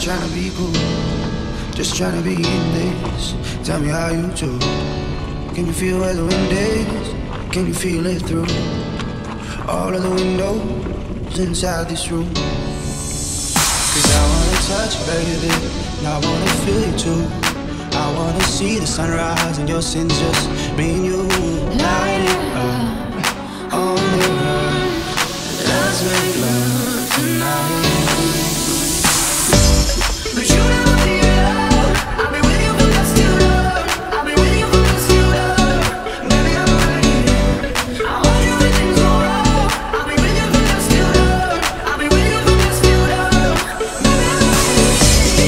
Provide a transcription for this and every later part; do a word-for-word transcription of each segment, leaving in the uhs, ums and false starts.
trying to be cool, just trying to be in this. Tell me how you do. Can you feel where the wind is? Can you feel it through all of the windows inside this room? Cause I wanna touch you, baby, and I wanna feel you too. I wanna see the sunrise and your sins, just me and you. Light it up, on the run. Let's make love tonight. But you never be alone. I'll be with you for the still love. I'll be with you for the still love. Baby, I'm right here. I hold you when things go wrong. I'll be with you for the still love. I'll be with you for the still love. Baby, I'm right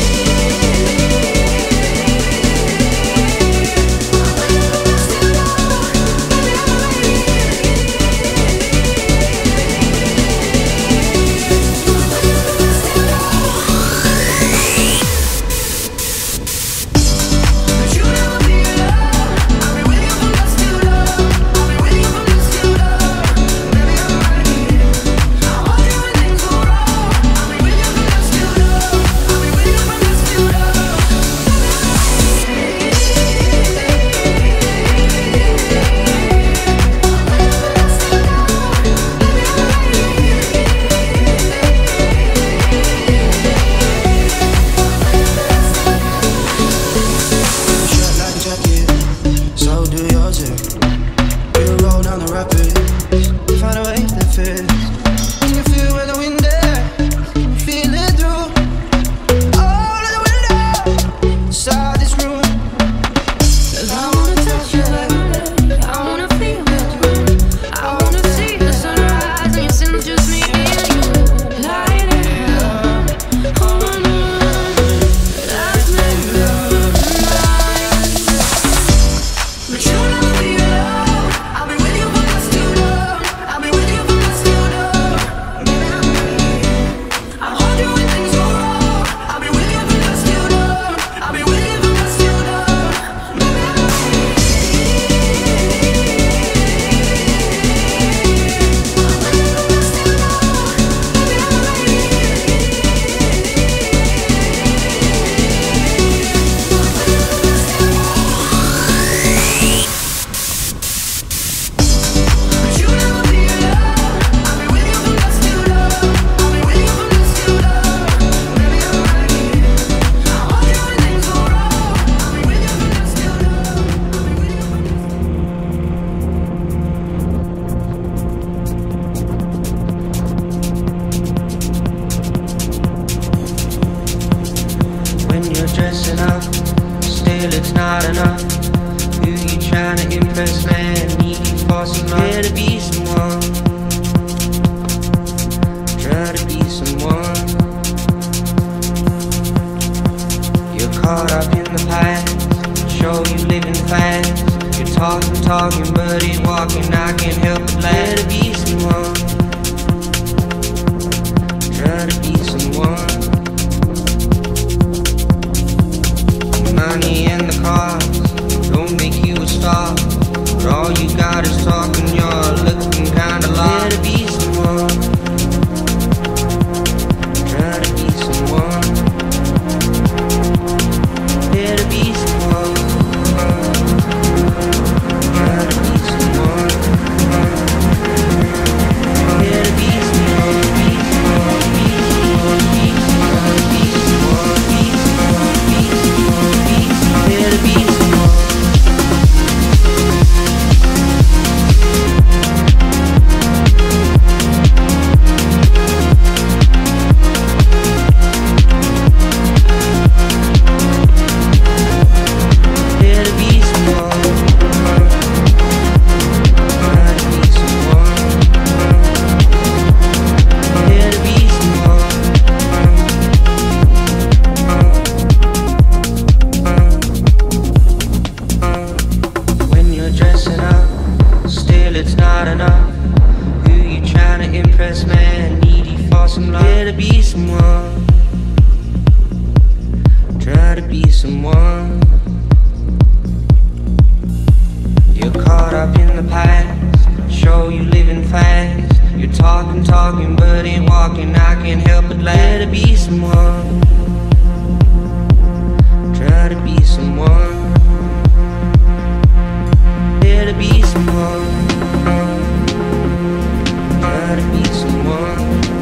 here. Talking, talking, but ain't walking. I can't help but let it be someone. the one.